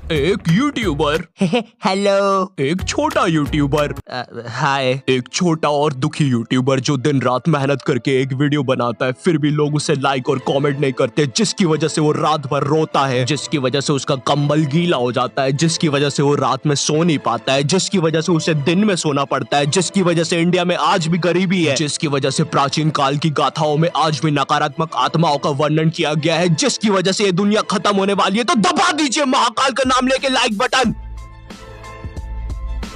एक YouTuber. Hello. एक छोटा यूट्यूबर। हाय। एक छोटा और दुखी यूट्यूबर जो दिन रात मेहनत करके एक वीडियो बनाता है, फिर भी लोग उसे लाइक और कमेंट नहीं करते, जिसकी वजह से वो रात भर रोता है, जिसकी वजह से उसका कंबल गीला हो जाता है, जिसकी वजह से वो रात में सो नहीं पाता है, जिसकी वजह से उसे दिन में सोना पड़ता है, जिसकी वजह से इंडिया में आज भी गरीबी है, जिसकी वजह से प्राचीन काल की गाथाओं में आज भी नकारात्मक आत्माओं का वर्णन किया गया है, जिसकी वजह से ये दुनिया खत्म होने वाली है। तो दबा दीजिए महाकाल का नाम लेके लाइक बटन।